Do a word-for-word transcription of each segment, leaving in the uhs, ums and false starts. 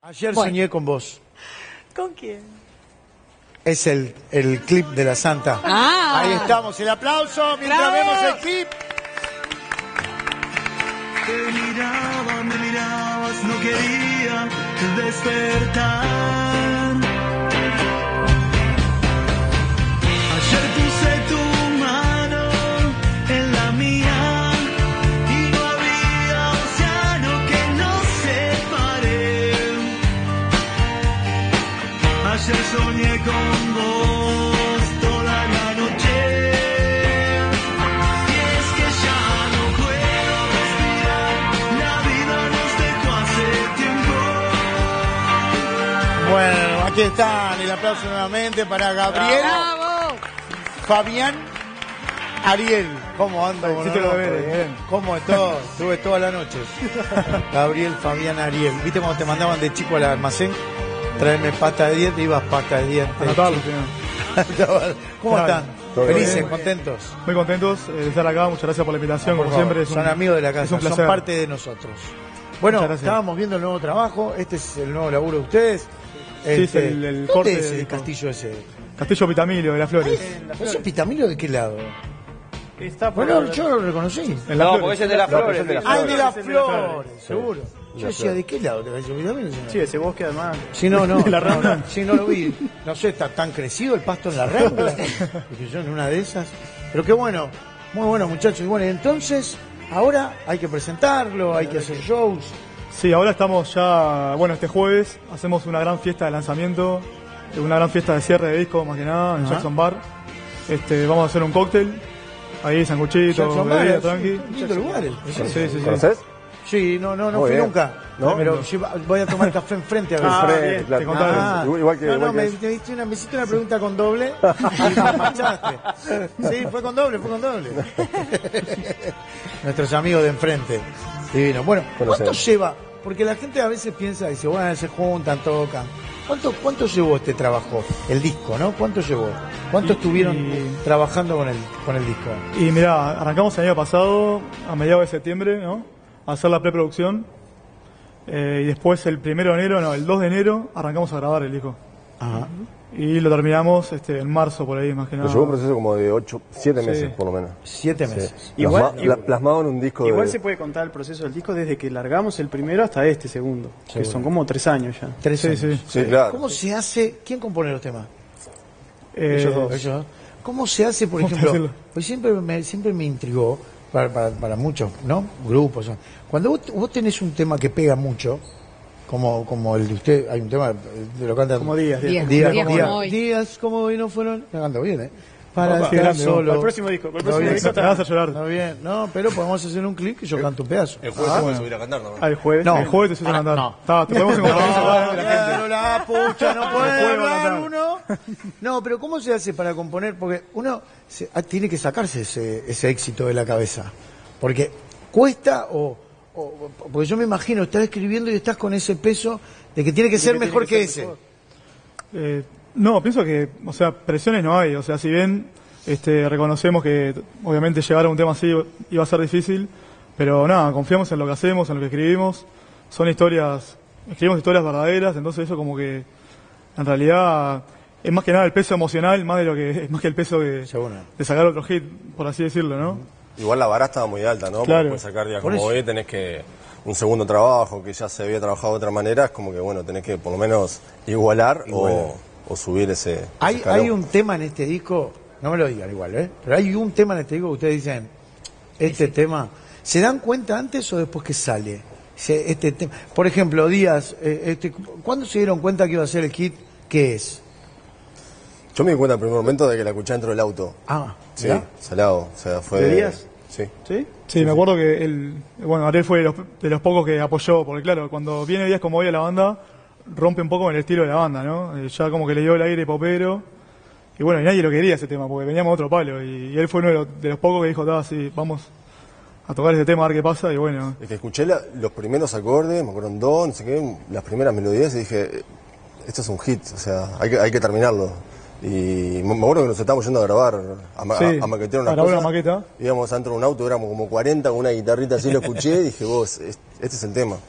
Ayer Bueno. soñé con vos. ¿Con quién? Es el, el clip de la Santa. Ah. Ahí estamos, el aplauso mientras ¡Bravo! vemos el clip. Te miraba, me mirabas, no quería despertar. Ayer puse tu mano en la mía y no había océano que nos separe. Ayer soñé con vos toda la noche. Y es que ya no puedo respirar, la vida nos dejó hace tiempo. Bueno, aquí están. El aplauso nuevamente para Gabriel, ¡Bravo! Fabián, Ariel. ¿Cómo anda? Sí, te lo veo, bien. ¿Cómo es todo? Estuve toda la noche. Gabriel, Fabián, Ariel. ¿Viste cuando te mandaban de chico al almacén? Traerme pasta de dientes, ibas pasta de dientes. Anotalo, chico. señor. ¿Cómo Claro. están? Todo Felices, bien. contentos. Muy contentos eh, de estar acá, muchas gracias por la invitación, Por como favor, siempre. Es un, son amigos de la es casa, un son placer. parte de nosotros. Bueno, Muchas gracias. estábamos viendo el nuevo trabajo, este es el nuevo laburo de ustedes. Sí, es el- el ¿Dónde corte es el del- castillo ese? Castillo Pitamilio de las Flores. ¿Ese Pitamilo de qué lado? Está por Bueno, yo lo reconocí. En las No, Flores. porque ese es de las flores. Ah, de las flores, seguro. Yo decía, ¿de qué lado te va ese Pitamilo? Sí, ese bosque además. Si no, no, La no, Rambla. no, si no lo vi. No sé, está tan crecido el pasto en la Rambla. Dije yo en una de esas. Pero qué bueno, muy bueno muchachos. Y bueno, entonces, ahora hay que presentarlo, hay que hacer shows. Sí, ahora estamos ya, bueno, este jueves hacemos una gran fiesta de lanzamiento, una gran fiesta de cierre de disco, más que nada, en Ajá. Jackson Bar. Este, vamos a hacer un cóctel, ahí sanguchito, Jackson bebida, Bar, tranqui. sí, lindo lugar. Sí, sí, sí. ¿Conoces? Sí, no, no, no Muy fui bien. nunca. ¿No? Pero lleva- voy a tomar café enfrente a ver. Ah, Frente, bien, claro. te contaron. Ah. Igual, igual que, no, igual no, que me, es. me hiciste una, me hiciste una pregunta con doble y me machaste. Sí, fue con doble, fue con doble. Nuestros amigos de enfrente. Divino. Bueno, ¿cuánto Conocemos. lleva? Porque la gente a veces piensa, dice, bueno, se juntan, tocan. ¿Cuánto, cuánto llevó este trabajo? El disco, ¿no? ¿Cuánto llevó? ¿Cuánto Y- estuvieron y- trabajando con el, con el disco? Y mirá, arrancamos el año pasado, a mediados de septiembre, ¿no? A hacer la preproducción. Eh, y después el primero de enero, no, el dos de enero, arrancamos a grabar el disco. Ajá. Y lo terminamos este, en marzo, por ahí, más que nada. Nos llevó un proceso como de ocho, siete Sí. meses, por lo menos. Siete Sí. meses. Igual- Plasma- igual- pla- plasmado en un disco Igual de... se puede contar el proceso del disco desde que largamos el primero hasta este segundo, que Seguro. son como tres años ya. Tres Sí, años. sí. Sí, claro. ¿Cómo se hace? ¿Quién compone los temas? Eh, Ellos dos. Ellos dos. ¿Cómo se hace, por ¿Cómo ejemplo? decirlo? Pues siempre me, siempre me intrigó, para, para, para muchos, ¿no? Grupos. ¿no? Cuando vos, vos tenés un tema que pega mucho, como, como el de usted, hay un tema, de lo canta Como Días, Días. días, Días como días, hoy. días como hoy no fueron, me canta bien, ¿eh? Para Opa, estar grande, solo. Para el próximo disco, para el Está próximo bien, disco Me vas a llorar. está bien, no, pero podemos hacer un clip que yo canto un pedazo. El jueves Ah, se puede subir a cantar, ¿no? Al jueves. No. El jueves te suelo Ah, cantar. no. Está, te podemos encontrar en esa de la gente. Pero la pucha, no puede puede hablar cantar. uno. No, pero ¿cómo se hace para componer? Porque uno se- ah, tiene que sacarse ese, ese éxito de la cabeza. Porque cuesta o, o- Porque yo me imagino, estás escribiendo y estás con ese peso de que tiene que ser que mejor tiene que que ser ese. mejor. Eh, no, pienso que, o sea, presiones no hay. O sea, si bien este, reconocemos que obviamente llegar a un tema así iba a ser difícil, pero nada, confiamos en lo que hacemos, en lo que escribimos. Son historias, escribimos historias verdaderas, entonces eso como que en realidad es más que nada el peso emocional, más de lo que es más que el peso de, Seguro. de sacar otro hit, por así decirlo, ¿no? Igual la vara estaba muy alta, ¿no? Porque Claro. después sacar días Por como eso. hoy tenés que... Un segundo trabajo que ya se había trabajado de otra manera, es como que, bueno, tenés que por lo menos igualar, O, o subir ese... Hay, escalón. hay un tema en este disco, no me lo digan igual, ¿eh? Pero hay un tema en este disco que ustedes dicen, este tema, ¿se dan cuenta antes o después que sale? Se- Este tema, por ejemplo, Díaz, eh, este, ¿cuándo se dieron cuenta que iba a ser el hit? ¿Qué es? Yo me di cuenta en el primer momento de que la escuché dentro del auto. Ah, Sí, ¿ya? salado. O sea, fue... ¿De Díaz? Sí. ¿Sí? Sí, me acuerdo que el, bueno, Ariel fue de los, de los pocos que apoyó, porque claro, cuando viene Díaz como hoy a la banda, rompe un poco con el estilo de la banda, ¿no? Eh, ya como que le dio el aire popero, y bueno, y nadie lo quería ese tema, porque veníamos a otro palo, y, y él fue uno de los, de los pocos que dijo, "Ah, sí, vamos a tocar ese tema, a ver qué pasa", y bueno, Es que escuché la- los primeros acordes, me acuerdo en do, no sé qué, las primeras melodías y dije, esto es un hit, o sea, hay que, hay que terminarlo. Y me me acuerdo que nos estábamos yendo a grabar, a, ma- Sí, a, a maquetear unas a grabar cosas. una maqueta. Íbamos adentro de un auto, éramos como cuarenta con una guitarrita así, lo escuché y dije, vos, es- este es el tema.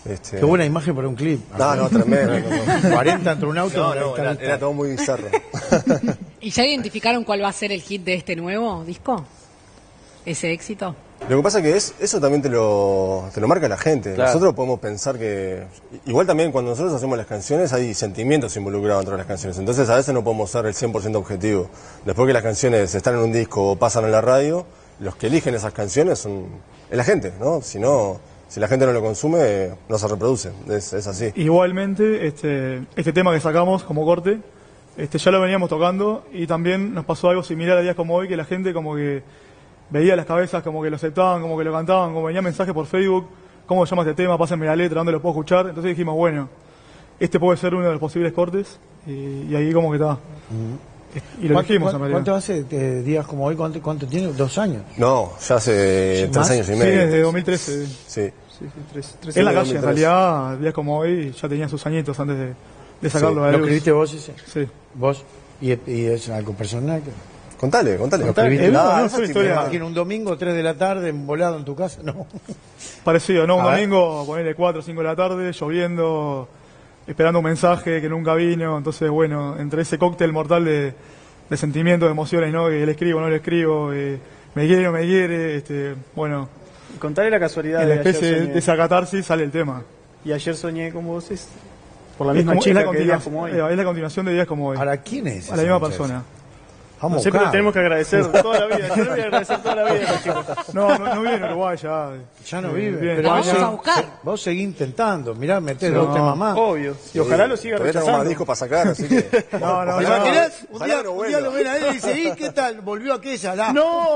Este... Qué buena imagen para un clip. No, no, tremendo. No, no. cuarenta entre un auto. No, y no, una era, guitarrista. era todo muy bizarro. ¿Y ya identificaron cuál va a ser el hit de este nuevo disco? ¿Ese éxito? Lo que pasa que es, eso también te lo, te lo marca la gente. Claro. Nosotros podemos pensar que... Igual también cuando nosotros hacemos las canciones hay sentimientos involucrados dentro de las canciones. Entonces a veces no podemos ser el cien por ciento objetivo. Después que las canciones están en un disco o pasan en la radio, los que eligen esas canciones son es la gente, ¿no? Si no, si la gente no lo consume, no se reproduce. Es, es así. Igualmente, este, este tema que sacamos como corte, este, ya lo veníamos tocando y también nos pasó algo similar a días como hoy, que la gente como que veía las cabezas, como que lo aceptaban, como que lo cantaban, como venía mensaje por Facebook, ¿cómo se llama este tema? Pásenme la letra, ¿dónde lo puedo escuchar? Entonces dijimos, bueno, este puede ser uno de los posibles cortes y, y ahí como que está. Y lo ¿Cuánto- dijimos en cuánto- realidad. ¿Cuánto hace eh, días como hoy? ¿Cuánto, cuánto tiene? ¿Dos años? No, ya hace tres ¿Más? años y Sí, medio. desde dos mil trece. Sí. Sí, sí, tres, tres En la años. calle, en dos mil trece. realidad, días como hoy ya tenía sus añitos antes de, de sacarlo a la ¿Lo luz. escribiste vos ese? Sí. ¿Vos? ¿Y, y es algo personal? Contale, contale. ¿Lo escribiste? Eh, no, Ah, no, esa fue una es Me historia imagino un domingo, tres de la tarde, volado en tu casa. No. parecido, ¿no? Un A ver. domingo, ponerle cuatro o cinco de la tarde, lloviendo, esperando un mensaje que nunca vino. Entonces, bueno, entre ese cóctel mortal de, de sentimientos, de emociones, ¿no? Que le escribo, no le escribo, eh, me quiere, no me quiere, este, bueno, Contale la casualidad en la de ayer especie de, soñé. de esa catarsis sale el tema. Y ayer soñé con vos, es por la Es, misma como- es chica la que días continua- como hoy. eh, es la continuación de días como hoy. ¿Para quién es? A la esa misma muchacha? persona. Vamos No sé, a pero buscar. tenemos que agradecer toda la vida. Yo le voy a agradecer toda la vida a esta chica. No, no, no vive en Uruguay ya. Ya no Eh, vive. vive en Pero La vos, vamos España. a buscar. vos seguís intentando. Mirá, metés No. dos temas más. Obvio. Y ojalá lo siga Todavía tenemos más rechazando. discos para sacar, así que... No, no, Ojalá- ¿Te no. imaginás? Un ojalá día, que no un día vuelva. lo ven a él y dice, ¿y qué tal? ¿Volvió aquella? La... ¡No!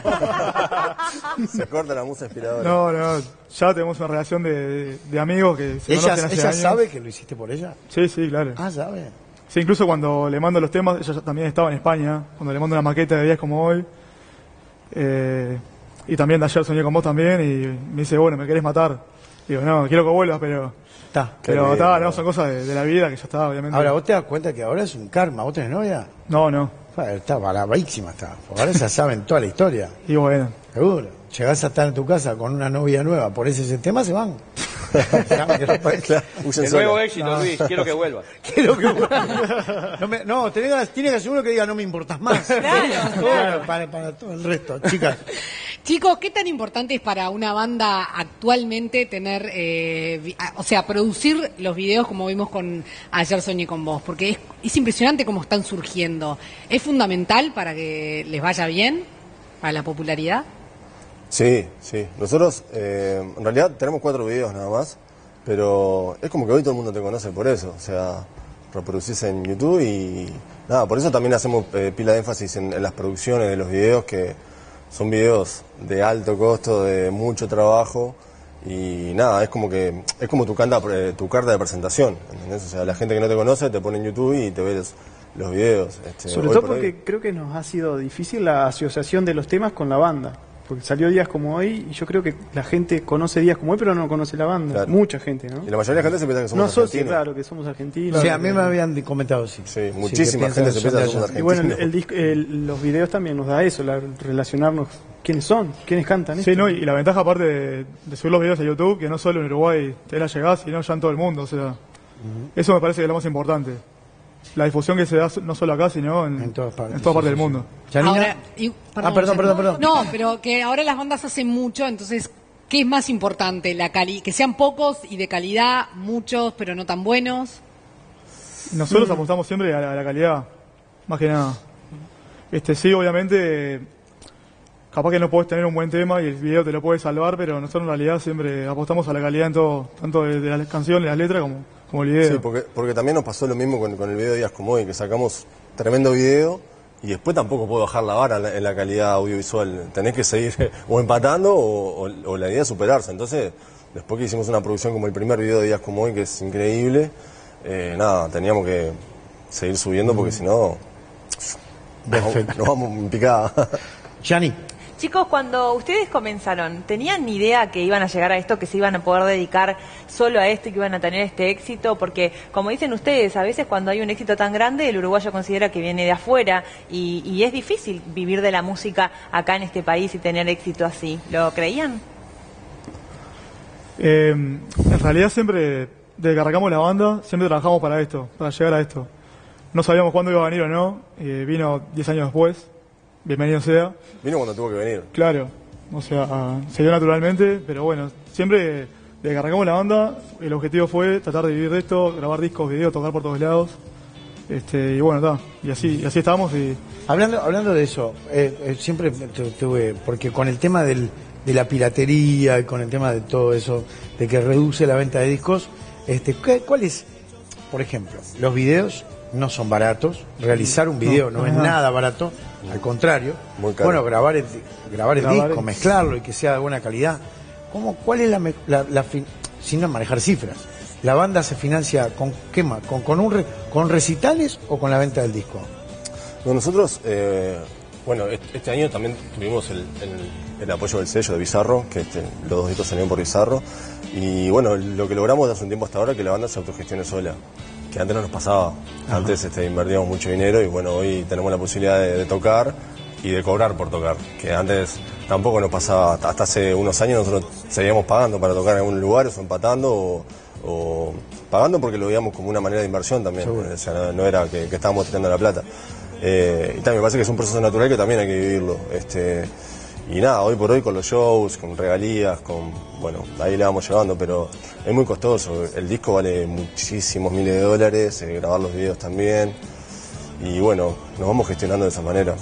Se corta la musa inspiradora. No, no, ya tenemos una relación de, de, de amigos que se ¿Ella, conocen hace ella años. sabe que lo hiciste por ella? Sí, sí, claro. Ah, sabe. Sí, incluso cuando le mando los temas, ella ya también estaba en España, cuando le mando una maqueta de días como hoy. Eh, y también de ayer soñé con vos también y me dice, bueno, ¿me querés matar? Digo, no, quiero que vuelvas, pero... Está. Pero bien, está, ¿no? no, son cosas de, de la vida que ya está, obviamente. Ahora, vos te das cuenta que ahora es un karma. ¿Vos tenés novia? No, no. Joder, está bravísima, está. Porque ahora ya saben toda la historia. Y bueno, Seguro. Llegás a estar en tu casa con una novia nueva, por ese tema se van. Huyen El nuevo sola. éxito, Luis, quiero que vuelva. Quiero que no, me, no tenés ganas- tiene que hacer uno que diga no me importas más. Claro, para, para todo el resto, chicas. Chicos, ¿qué tan importante es para una banda actualmente tener, eh, vi- a- o sea, producir los videos como vimos con Ayer Soñé con Vos? Porque es, es impresionante cómo están surgiendo. ¿Es fundamental para que les vaya bien, para la popularidad? Sí, sí. Nosotros, eh, en realidad, tenemos cuatro videos nada más, pero es como que hoy todo el mundo te conoce por eso. O sea, reproducís en YouTube y nada, por eso también hacemos eh, pila de énfasis en, en las producciones de los videos, que son videos de alto costo, de mucho trabajo y nada, es como que es como tu carta, eh, tu carta de presentación, ¿entendés? O sea, la gente que no te conoce te pone en YouTube y te ve los, los videos. Este, Sobre hoy todo por hoy. porque creo que nos ha sido difícil la asociación de los temas con la banda. Porque salió días como hoy y yo creo que la gente conoce días como hoy, pero no conoce la banda. Claro. Mucha gente, ¿no? Y la mayoría de la gente se piensa que somos No asocia, argentinos. claro, que somos argentinos. Sí, a mí me habían comentado, sí. Sí, que muchísima piensan gente se que son piensa de que somos allá. Y bueno, el, argentinos. el disco- el- los videos también nos da eso, la, relacionarnos quiénes son, quiénes cantan. sí, esto. ¿no? Y la ventaja aparte de, de subir los videos a YouTube, que no solo en Uruguay te la llegás, sino ya en todo el mundo, o sea, eso me parece que es lo más importante. La difusión que se da no solo acá, sino en, En todas partes, en toda sí, parte sí, del sí. mundo. Janina. Ahora, y- Ah, perdón, perdón, perdón. No, pero que ahora las bandas hacen mucho, entonces, ¿qué es más importante? La cali que sean pocos y de calidad, muchos, pero no tan buenos. Nosotros Mm. apostamos siempre a la, a la calidad, más que nada. Este sí, obviamente, capaz que no podés tener un buen tema y el video te lo puede salvar, pero nosotros en realidad siempre apostamos a la calidad en todo, tanto de, de las canciones, las letras, como, como el video. Sí, porque, porque también nos pasó lo mismo con, con el video de Días como hoy, que sacamos tremendo video y después tampoco puedo bajar la vara en la, en la calidad audiovisual. Tenés que seguir o empatando o, o- o la idea es superarse. Entonces, después que hicimos una producción como el primer video de Días como hoy, que es increíble, eh, nada, teníamos que seguir subiendo porque si no, Perfecto. nos vamos en picada. Gianni. Chicos, cuando ustedes comenzaron, ¿tenían ni idea que iban a llegar a esto, que se iban a poder dedicar solo a esto y que iban a tener este éxito? Porque, como dicen ustedes, a veces cuando hay un éxito tan grande, el uruguayo considera que viene de afuera y, y es difícil vivir de la música acá en este país y tener éxito así. ¿Lo creían? Eh, en realidad siempre, desde que arrancamos la banda, siempre trabajamos para esto, para llegar a esto. No sabíamos cuándo iba a venir o no, eh, vino diez años después, bienvenido sea. Vino cuando tuvo que venir. Claro, o sea, ah, se dio naturalmente, pero bueno, siempre desde que arrancamos la banda, el objetivo fue tratar de vivir de esto, grabar discos, videos, tocar por todos lados. Este, y bueno, está, y así, y así estamos. Y... Hablando, hablando de eso, eh, eh, siempre tu- tuve, porque con el tema del, de la piratería y con el tema de todo eso, de que reduce la venta de discos, este, ¿qué- ¿cuál es, por ejemplo, los videos no son baratos, realizar un video no, no, es no. nada barato, al contrario, Muy caro. bueno, grabar el, grabar el Grabar disco, el- mezclarlo y que sea de buena calidad, ¿cómo, cuál es la, me- la, la fin- sin manejar cifras? ¿La banda se financia con qué más? ¿Con, con, un re- ¿Con recitales o con la venta del disco? No, nosotros, eh, bueno, est- este año también tuvimos el, el- el apoyo del sello de Bizarro, que este, los dos discos salieron por Bizarro. Y bueno, lo que logramos de hace un tiempo hasta ahora es que la banda se autogestione sola, que antes no nos pasaba. Antes este, invertíamos mucho dinero y bueno, hoy tenemos la posibilidad de, de tocar y de cobrar por tocar, que antes tampoco nos pasaba. Hasta hasta hace unos años nosotros seguíamos pagando para tocar en algún lugar, o empatando, o, o pagando porque lo veíamos como una manera de inversión también. O sea, no, no era que, que estábamos tirando la plata. Eh, y también me parece que es un proceso natural que también hay que vivirlo. Este, y nada, hoy por hoy con los shows, con regalías, con bueno, ahí le vamos llevando, pero es muy costoso. El disco vale muchísimos miles de dólares, eh, grabar los videos también. Y bueno, nos vamos gestionando de esa manera.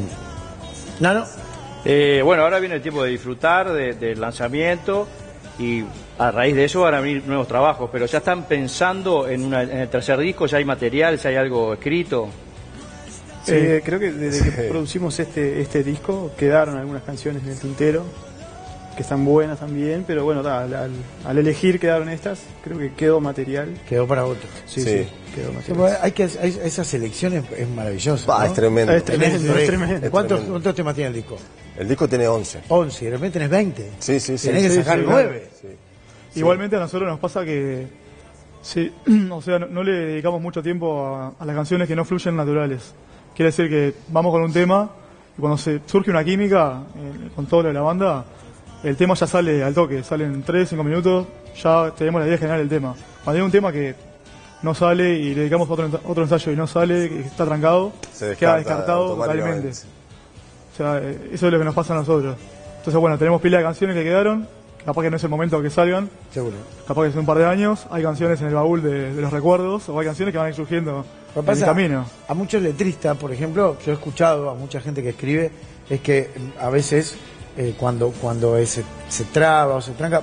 No, no. Eh, bueno, ahora viene el tiempo de disfrutar de- del lanzamiento y a raíz de eso van a venir nuevos trabajos, pero ya están pensando en, una- en el tercer disco, ya hay material, ya hay algo escrito. Sí, eh, creo que desde que producimos este este disco quedaron algunas canciones en el tintero que están buenas también, pero bueno, ta, al, al- al elegir quedaron estas, creo que quedó material. Quedó para otro. Sí, Sí. sí, quedó Sí, material. porque hay que, hay- esa selección es, es maravillosa. Bah, ¿no? es tremendo. Es tremendo, Tenés- es tremendo. Es ¿Cuántos, tremendo. ¿Cuántos temas tiene el disco? El disco tiene once. once, y de repente tenés veinte. Sí, sí, sí. Tenés que Sí, sacar sí, nueve. Sí. Igualmente a nosotros nos pasa que, sí, o sea, no, no le dedicamos mucho tiempo a, a las canciones que no fluyen naturales. Quiere decir que vamos con un tema y cuando se surge una química eh, con todo lo de la banda, el tema ya sale al toque, sale en tres, cinco minutos, ya tenemos la idea general del tema. Cuando hay un tema que no sale y le dedicamos otro, ensa- otro ensayo y no sale, que está trancado, Se descarta queda descartado automáticamente. totalmente. O sea, eh, eso es lo que nos pasa a nosotros. Entonces, bueno, tenemos pila de canciones que quedaron, capaz que no es el momento que salgan, Seguro. capaz que es un par de años, hay canciones en el baúl de, de los recuerdos, o hay canciones que van a ir surgiendo Lo que en el pasa, camino. a muchos letristas, por ejemplo, yo he escuchado a mucha gente que escribe, es que mm, a veces eh, cuando cuando es- se traba o se tranca,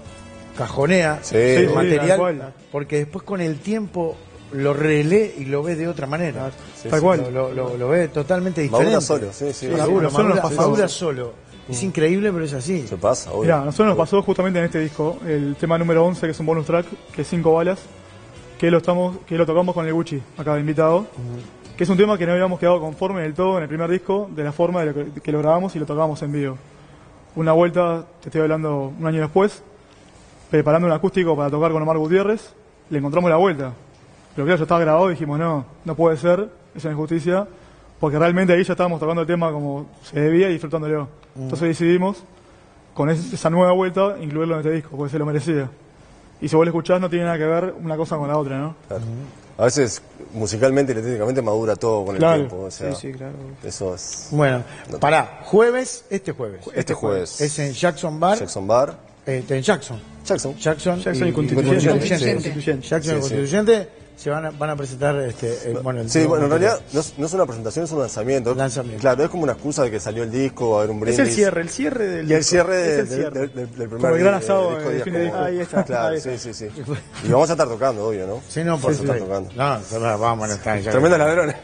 cajonea Sí, el sí, material, tal cual. porque después con el tiempo lo relee y lo ve de otra manera. Sí, Tal sí. cual. Lo, lo- lo- lo ve totalmente diferente. Madura solo, sí, sí. Madura, Sí, nosotros nos madura- pasamos. madura solo. Es increíble, pero es así. Se pasa, obvio. Mira, a nosotros nos pasó justamente en este disco, el tema número once, que es un bonus track, que es cinco balas, que lo estamos, que lo tocamos con el Gucci, acá de invitado, que es un tema que no habíamos quedado conforme del todo en el primer disco, de la forma de lo que, que lo grabamos y lo tocamos en vivo. Una vuelta, te estoy hablando un año después, preparando un acústico para tocar con Omar Gutiérrez, le encontramos la vuelta. Pero claro, ya estaba grabado y dijimos, no, no puede ser, es una injusticia, porque realmente ahí ya estábamos tocando el tema como se debía y disfrutándolo. Entonces decidimos, con es- esa nueva vuelta, incluirlo en este disco, porque se lo merecía. Y si vos lo escuchás, no tiene nada que ver una cosa con la otra, ¿no? Claro. A veces, musicalmente y técnicamente, madura todo con el Claro. tiempo. O sea, Sí, sí, claro. Eso es. Bueno, pará, jueves, este jueves. Este jueves. Es en Jackson Bar, Jackson Bar. eh, en Jackson. Jackson. Jackson, Jackson y Constituyente. Constituyente. Jackson y Sí, sí. Constituyente se van a, van a presentar este, eh, bueno, el Sí, nuevo bueno, en material. realidad no es, no es una presentación, es un lanzamiento. Lanzamiento. Claro, es como una excusa de que salió el disco, va a haber un Es brindis. el cierre, el cierre del Y el disco. cierre Es de- el de- cierre. de- del primer Como el gran di- asado disco de día fin de como- disco. Ahí está, Claro, ahí sí, está. sí, sí. Y vamos a estar tocando, obvio, ¿no? Sí, no, por Vamos a estar supuesto. tocando. No, nosotros vamos a estar ya. Tremendos ladrones.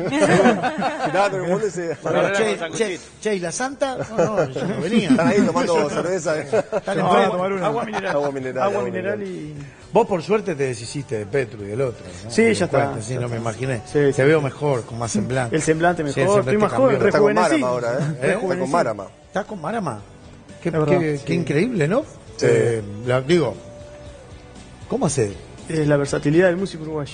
Nada, todo el mundo se- Pero, che, che, che, ¿y la Santa? No, no, yo no venía. Están ahí tomando cerveza. Están en No, pleno- a tomar una. Agua mineral. Agua mineral, Agua agua mineral mineral. y... Vos por suerte te deshiciste de Petru y del otro. ¿no? Sí, Me ya di cuenta, está, Sí, ya no me está. imaginé. Sí, te sí, veo sí. mejor, con más semblante. El semblante Sí, mejor, el semblante estoy más cambió. joven, Está con rejuvenecí. Marama ahora, ¿eh? Está con Rejuvenecí. Marama. ¿Estás con Marama? Qué, Es verdad, qué- sí. qué increíble, ¿no? Sí. Eh, la- digo, ¿cómo hace? Es la versatilidad del músico uruguayo.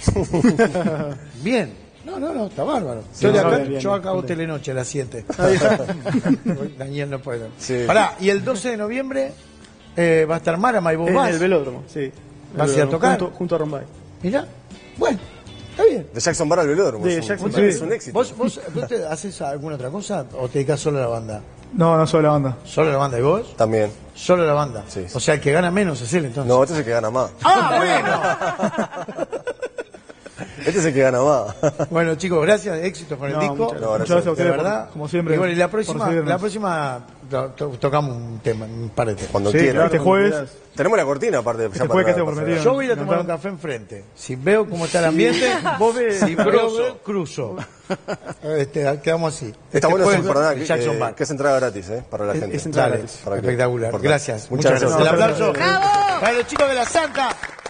Bien. No, no, no, está bárbaro. Sí, yo de no, acá- bien, bien, yo acabo bien. Telenoche a las siete. Daniel no puede. Sí. Pará, y el doce de noviembre, Eh, va a estar Marama y vos En vas. el velódromo, sí. ¿Vas a ir a velódromo, tocar? Junto, junto a Rombay. Mirá, bueno, está bien. De Jackson Bar al velódromo. De es un- Jackson es Bar. un éxito. ¿Vos, vos, vos te haces alguna otra cosa o te dedicas solo a la banda? No, no solo la banda. ¿Solo a la banda y vos? También. Solo a la banda. Sí. O sea, el que gana menos es él entonces. No, este es el que gana más. ¡Ah, bueno! Este es el que gana más. Bueno, chicos, gracias, éxito con el No, disco. muchas No, Muchas gracias. gracias a De ustedes, verdad. por- como siempre. Y bueno, y la por próxima, recibirnos. la próxima to- to- tocamos un tema, un par de temas. Cuando Sí, quiera. claro, Este cuando jueves. quieras. Tenemos la cortina aparte. ya Este para- jueves que para- te prometido. Yo voy a ir a tomar un Encantado. café enfrente. Si veo cómo está el ambiente, Vos ves. si veo, cruzo. Este, quedamos así. Está Este bueno, jueves, eso, perdón, el Jackson eh, Bar. que es entrada gratis, ¿eh? Para la Es- gente. es entrada Dale, gratis. Para que- espectacular. importante. Gracias. Muchas Muchas gracias. gracias. El aplauso Bravo. para los chicos de la Santa.